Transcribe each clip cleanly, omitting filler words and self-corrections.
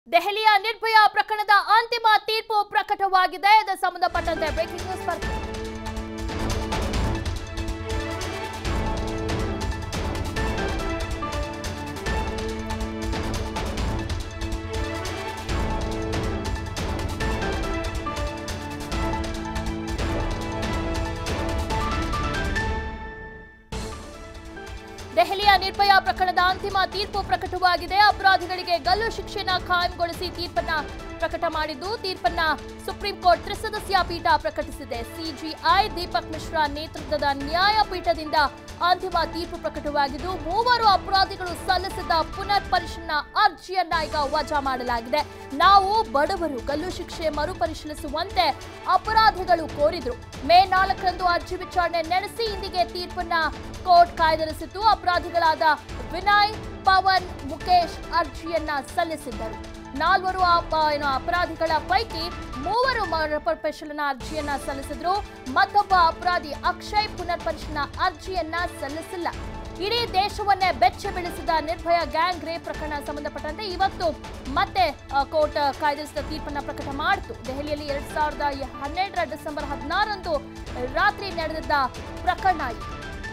ದೆಹಲಿಯ ನಿರ್ಭಯ ಪ್ರಕರಣದ ಅಂತಿಮ ತೀರ್ಪು ಪ್ರಕಟವಾಗಿದೆ. ಇದಕ್ಕೆ ಸಂಬಂಧಪಟ್ಟಂತೆ ಬ್ರೇಕಿಂಗ್ ನ್ಯೂಸ್ ಬರ್ತಿದೆ. ದೆಹಲಿಯ ನಿರ್ಭಯ ಪ್ರಕರಣದ ಅಂತಿಮ ತೀರ್ಪು ಪ್ರಕಟವಾಗಿದೆ. ಅಪರಾಧಿಗಳಿಗೆ ಗಲ್ಲು ಶಿಕ್ಷೆಯನ್ನು ಖಾಯಂಗೊಳಿಸಿ ತೀರ್ಪನ್ನ ಪ್ರಕಟ ಮಾಡಿದ್ದು, ತೀರ್ಪನ್ನ ಸುಪ್ರೀಂ ಕೋರ್ಟ್ ತ್ರಿಸದಸ್ಯ ಪೀಠ ಪ್ರಕಟಿಸಿದೆ. ಸಿಜೆಐ ದೀಪಕ್ ಮಿಶ್ರಾ ನೇತೃತ್ವದ ನ್ಯಾಯಪೀಠದಿಂದ ಅಂತಿಮ ತೀರ್ಪು ಪ್ರಕಟವಾಗಿದ್ದು, ಮೂವರು ಅಪರಾಧಿಗಳು ಸಲ್ಲಿಸಿದ ಪುನರ್ ಪರಿಶೀಲನಾ ಅರ್ಜಿಯನ್ನ ಈಗ ವಜಾ ಮಾಡಲಾಗಿದೆ. ನಾವು ಬಡವರು, ಗಲ್ಲು ಶಿಕ್ಷೆ ಮರುಪರಿಶೀಲಿಸುವಂತೆ ಅಪರಾಧಿಗಳು ಕೋರಿದ್ರು. ಮೇ 4ರಂದು ಅರ್ಜಿ ವಿಚಾರಣೆ ನಡೆಸಿ ಇಂದಿಗೆ ತೀರ್ಪನ್ನ ಕೋರ್ಟ್ ಕಾಯ್ದಿರಿಸಿತ್ತು. ಅಪರಾಧಿಗಳಾದ ವಿನಯ್, ಪವನ್, ಮುಕೇಶ್ ಅರ್ಜಿಯನ್ನ ಸಲ್ಲಿಸಿದ್ದರು. 4 ಅಪರಾಧಿಗಳ ಪೈಕಿ 3 ಮರುಪರಿಶೀಲನಾ ಅರ್ಜಿಯನ್ನ ಸಲ್ಲಿಸಿದ್ರು. ಮತ್ತೊಬ್ಬ ಅಪರಾಧಿ ಅಕ್ಷಯ್ ಪುನರ್ ಪರಿಶೀಲನಾ ಅರ್ಜಿಯನ್ನ ಸಲ್ಲಿಸಿಲ್ಲ. ಇಡೀ ದೇಶವನ್ನೇ ಬೆಚ್ಚ ಬೀಳಿಸಿದ ನಿರ್ಭಯ ಗ್ಯಾಂಗ್ ರೇಪ್ ಪ್ರಕರಣ ಸಂಬಂಧಪಟ್ಟಂತೆ ಇವತ್ತು ಮತ್ತೆ ಕೋರ್ಟ್ ಕಾಯ್ದಿರಿಸಿದ ತೀರ್ಪನ್ನ ಪ್ರಕಟ ಮಾಡಿತು. ದೆಹಲಿಯಲ್ಲಿ 2012 ಡಿಸೆಂಬರ್ 16ರಂದು ರಾತ್ರಿ ನಡೆದಿದ್ದ ಪ್ರಕರಣ ಇದು.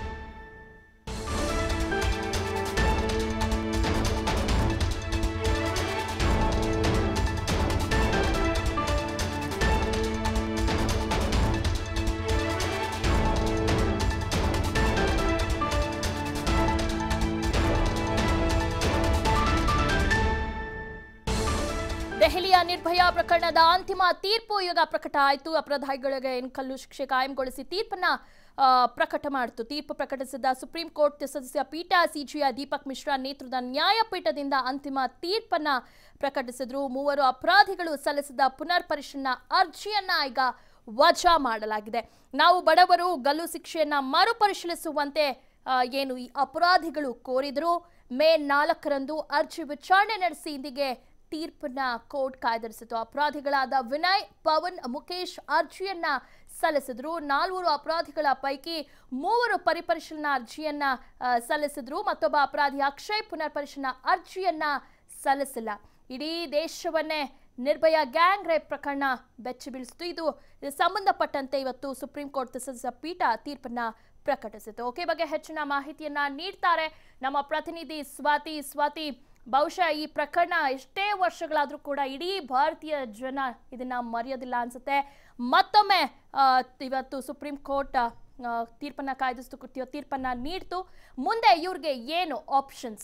ದೆಹಲಿಯ ನಿರ್ಭಯ ಪ್ರಕರಣದ ಅಂತಿಮ ತೀರ್ಪು ಈಗ ಪ್ರಕಟ ಆಯಿತು. ಅಪರಾಧಿಗಳಿಗೆ ಕಲ್ಲು ಶಿಕ್ಷೆ ಕಾಯಂಗೊಳಿಸಿ ತೀರ್ಪನ್ನ ಪ್ರಕಟ ಮಾಡಿತು. ತೀರ್ಪು ಪ್ರಕಟಿಸಿದ ಸುಪ್ರೀಂ ಕೋರ್ಟ್ ಸದಸ್ಯ ಪೀಠ ಸಿಜೆಐ ದೀಪಕ್ ಮಿಶ್ರಾ ನೇತೃತ್ವದ ನ್ಯಾಯಪೀಠದಿಂದ ಅಂತಿಮ ತೀರ್ಪನ್ನ ಪ್ರಕಟಿಸಿದ್ರು. 3 ಅಪರಾಧಿಗಳು ಸಲ್ಲಿಸಿದ ಪುನರ್ ಪರಿಶೀಲನಾ ಅರ್ಜಿಯನ್ನ ಈಗ ವಜಾ ಮಾಡಲಾಗಿದೆ. ನಾವು ಬಡವರು, ಗಲ್ಲು ಶಿಕ್ಷೆಯನ್ನ ಮರುಪರಿಶೀಲಿಸುವಂತೆ ಏನು ಈ ಅಪರಾಧಿಗಳು ಕೋರಿದ್ರು. ಮೇ 4ರಂದು ಅರ್ಜಿ ವಿಚಾರಣೆ ನಡೆಸಿ ಇಂದಿಗೆ ತೀರ್ಪನ್ನ ಕೋರ್ಟ್ ಕಾಯ್ದಿರಿಸಿತು. ಅಪರಾಧಿಗಳಾದ ವಿನಯ್, ಪವನ್, ಮುಕೇಶ್ ಅರ್ಜಿಯನ್ನ ಸಲ್ಲಿಸಿದ್ರು. 4 ಅಪರಾಧಿಗಳ ಪೈಕಿ 3 ಪರಿಪರಿಶೀಲನಾ ಅರ್ಜಿಯನ್ನ ಸಲ್ಲಿಸಿದ್ರು. ಮತ್ತೊಬ್ಬ ಅಪರಾಧಿ ಅಕ್ಷಯ್ ಪುನರ್ ಪರಿಶೀಲನಾ ಅರ್ಜಿಯನ್ನ ಸಲ್ಲಿಸಿಲ್ಲ. ಇಡೀ ದೇಶವನ್ನೇ ನಿರ್ಭಯ ಗ್ಯಾಂಗ್ ರೇಪ್ ಪ್ರಕರಣ ಬೆಚ್ಚಿ ಬೀಳಿಸಿತು. ಇದು ಸಂಬಂಧಪಟ್ಟಂತೆ ಇವತ್ತು ಸುಪ್ರೀಂ ಕೋರ್ಟ್ ತ್ರಿಸದಸ್ಯ ಪೀಠ ತೀರ್ಪನ್ನ ಪ್ರಕಟಿಸಿತು. ಓಕೆ, ಬಗ್ಗೆ ಹೆಚ್ಚಿನ ಮಾಹಿತಿಯನ್ನ ನೀಡ್ತಾರೆ ನಮ್ಮ ಪ್ರತಿನಿಧಿ ಸ್ವಾತಿ. ಬಹುಶಃ ಈ ಪ್ರಕರಣ ಎಷ್ಟೇ ವರ್ಷಗಳಾದ್ರೂ ಕೂಡ ಇಡೀ ಭಾರತೀಯ ಜನ ಇದನ್ನ ಮರೆಯೋದಿಲ್ಲ ಅನ್ಸುತ್ತೆ. ಮತ್ತೊಮ್ಮೆ ಇವತ್ತು ಸುಪ್ರೀಂ ಕೋರ್ಟ್ ತೀರ್ಪನ್ನ ಕಾಯ್ದಿರಿಸಿತು, ತೀರ್ಪನ್ನ ನೀಡ್ತು. ಮುಂದೆ ಇವ್ರಿಗೆ ಏನು ಆಪ್ಷನ್ಸ್?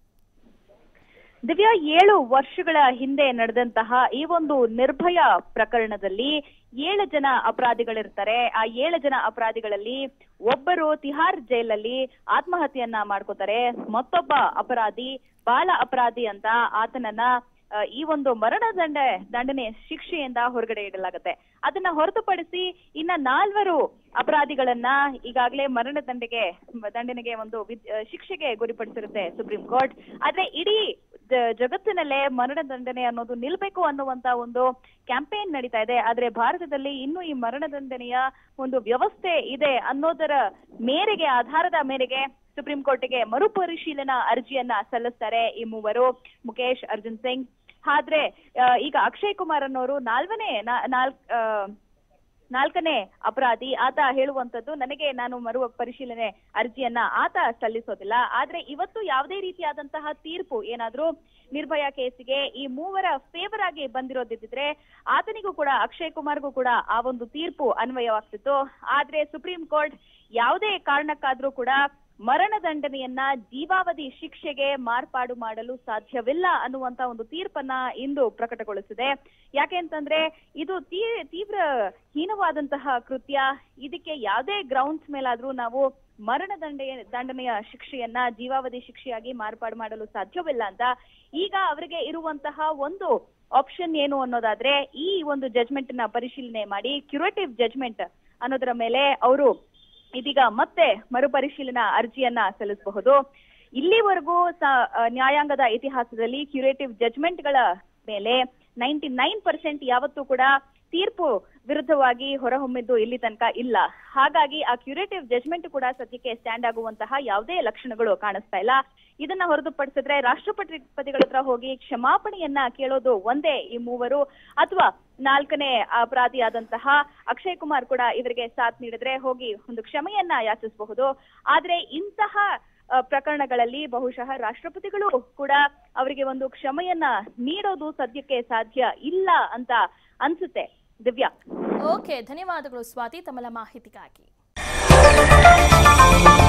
ದಿವ್ಯಾ, 7 ವರ್ಷಗಳ ಹಿಂದೆ ನಡೆದಂತಹ ಈ ಒಂದು ನಿರ್ಭಯ ಪ್ರಕರಣದಲ್ಲಿ 7 ಜನ ಅಪರಾಧಿಗಳಿರ್ತಾರೆ. ಆ 7 ಜನ ಅಪರಾಧಿಗಳಲ್ಲಿ ಒಬ್ಬರು ತಿಹಾರ್ ಜೈಲಲ್ಲಿ ಆತ್ಮಹತ್ಯೆಯನ್ನ ಮಾಡ್ಕೋತಾರೆ. ಮತ್ತೊಬ್ಬ ಅಪರಾಧಿ ಬಾಲ ಅಪರಾಧಿ ಅಂತ ಆತನನ್ನ ಈ ಒಂದು ದಂಡನೆ ಶಿಕ್ಷೆಯಿಂದ ಹೊರಗಡೆ ಇಡಲಾಗುತ್ತೆ. ಅದನ್ನ ಹೊರತುಪಡಿಸಿ ಇನ್ನ 4 ಅಪರಾಧಿಗಳನ್ನ ಈಗಾಗಲೇ ದಂಡನೆಗೆ ಒಂದು ಶಿಕ್ಷೆಗೆ ಗುರಿಪಡಿಸಿರುತ್ತೆ ಸುಪ್ರೀಂ ಕೋರ್ಟ್. ಆದ್ರೆ ಇಡೀ ಜಗತ್ತಿನಲ್ಲೇ ಮರಣದಂಡನೆ ಅನ್ನೋದು ನಿಲ್ಬೇಕು ಅನ್ನುವಂತ ಒಂದು ಕ್ಯಾಂಪೇನ್ ನಡೀತಾ ಇದೆ. ಆದ್ರೆ ಭಾರತದಲ್ಲಿ ಇನ್ನೂ ಈ ಮರಣದಂಡನೆಯ ಒಂದು ವ್ಯವಸ್ಥೆ ಇದೆ ಅನ್ನೋದರ ಆಧಾರದ ಮೇರೆಗೆ ಸುಪ್ರೀಂ ಕೋರ್ಟ್ಗೆ ಮರುಪರಿಶೀಲನಾ ಅರ್ಜಿಯನ್ನ ಸಲ್ಲಿಸ್ತಾರೆ ಈ 3, ಮುಕೇಶ್, ಅರ್ಜುನ್ ಸಿಂಗ್. ಆದ್ರೆ ಈಗ ಅಕ್ಷಯ್ ಕುಮಾರ್ ಅನ್ನೋರು 4ನೇ ಅಪರಾಧಿ. ಆತ ಹೇಳುವಂತದ್ದು, ನಾನು ಮರು ಪರಿಶೀಲನೆ ಅರ್ಜಿಯನ್ನ ಆತ ಸಲ್ಲಿಸೋದಿಲ್ಲ. ಆದ್ರೆ ಇವತ್ತು ಯಾವುದೇ ರೀತಿಯಾದಂತಹ ತೀರ್ಪು ಏನಾದ್ರೂ ನಿರ್ಭಯ ಕೇಸಿಗೆ ಈ 3 ಫೇವರ್ ಆಗಿ ಬಂದಿರೋದಿದ್ರೆ ಆತನಿಗೂ ಕೂಡ, ಅಕ್ಷಯ್ ಕುಮಾರ್ಗೂ ಕೂಡ ಆ ಒಂದು ತೀರ್ಪು ಅನ್ವಯವಾಗ್ತಿತ್ತು. ಆದ್ರೆ ಸುಪ್ರೀಂ ಕೋರ್ಟ್ ಯಾವುದೇ ಕಾರಣಕ್ಕಾದ್ರೂ ಕೂಡ ಮರಣದಂಡನೆಯನ್ನ ಜೀವಾವಧಿ ಶಿಕ್ಷೆಗೆ ಮಾರ್ಪಾಡು ಮಾಡಲು ಸಾಧ್ಯವಿಲ್ಲ ಅನ್ನುವಂತ ಒಂದು ತೀರ್ಪನ್ನ ಇಂದು ಪ್ರಕಟಗೊಳಿಸಿದೆ. ಯಾಕೆಂತಂದ್ರೆ ಇದು ತೀವ್ರ ಹೀನವಾದಂತಹ ಕೃತ್ಯ. ಇದಕ್ಕೆ ಯಾವುದೇ ಗ್ರೌಂಡ್ಸ್ ಮೇಲಾದ್ರೂ ನಾವು ದಂಡನೆಯ ಶಿಕ್ಷೆಯನ್ನ ಜೀವಾವಧಿ ಶಿಕ್ಷೆಯಾಗಿ ಮಾರ್ಪಾಡು ಮಾಡಲು ಸಾಧ್ಯವಿಲ್ಲ ಅಂತ ಈಗ ಅವರಿಗೆ ಇರುವಂತಹ ಒಂದು ಆಪ್ಷನ್ ಏನು ಅನ್ನೋದಾದ್ರೆ, ಈ ಒಂದು ಜಜ್ಮೆಂಟ್ ನ ಪರಿಶೀಲನೆ ಮಾಡಿ ಕ್ಯೂರೇಟಿವ್ ಜಜ್ಮೆಂಟ್ ಅನ್ನೋದರ ಮೇಲೆ ಅವರು ಇದೀಗ ಮತ್ತೆ ಮರುಪರಿಶೀಲನಾ ಅರ್ಜಿಯನ್ನ ಸಲ್ಲಿಸಬಹುದು. ಇಲ್ಲಿವರೆಗೂ ನ್ಯಾಯಾಂಗದ ಇತಿಹಾಸದಲ್ಲಿ ಕ್ಯೂರೇಟಿವ್ ಜಜ್ಮೆಂಟ್ ಗಳ ಮೇಲೆ 99% ಯಾವತ್ತೂ ಕೂಡ ತೀರ್ಪು ವಿರುದ್ಧವಾಗಿ ಹೊರಹೊಮ್ಮಿದ್ದು ಇಲ್ಲಿ ತನಕ ಇಲ್ಲ. ಹಾಗಾಗಿ ಆ ಕ್ಯೂರೇಟಿವ್ ಜಜ್ಮೆಂಟ್ ಕೂಡ ಸದ್ಯಕ್ಕೆ ಸ್ಟ್ಯಾಂಡ್ ಆಗುವಂತಹ ಯಾವುದೇ ಲಕ್ಷಣಗಳು ಕಾಣಿಸ್ತಾ ಇಲ್ಲ. ಇದನ್ನ ಹೊರತುಪಡಿಸಿದ್ರೆ ರಾಷ್ಟ್ರಪತಿಗಳ ಹತ್ರ ಹೋಗಿ ಕ್ಷಮಾಪಣೆಯನ್ನ ಕೇಳೋದು ಒಂದೇ ಈ ಮೂವರು, ಅಥವಾ 4ನೇ ಅಪರಾಧಿಯಾದಂತಹ ಅಕ್ಷಯ್ ಕುಮಾರ್ ಕೂಡ ಇವರಿಗೆ ಸಾಥ್ ನೀಡಿದ್ರೆ ಹೋಗಿ ಒಂದು ಕ್ಷಮೆಯನ್ನ ಯಾಚಿಸಬಹುದು. ಆದ್ರೆ ಇಂತಹ ಪ್ರಕರಣಗಳಲ್ಲಿ ಬಹುಶಃ ರಾಷ್ಟ್ರಪತಿಗಳು ಕೂಡ ಅವರಿಗೆ ಒಂದು ಕ್ಷಮೆಯನ್ನ ನೀಡೋದು ಸದ್ಯಕ್ಕೆ ಸಾಧ್ಯ ಇಲ್ಲ ಅಂತ ಅನ್ಸುತ್ತೆ. ದಿವ್ಯಾ. ಓಕೆ, ಧನ್ಯವಾದಗಳು ಸ್ವಾತಿ ತಮ್ಮ ಮಾಹಿತಿಗಾಗಿ.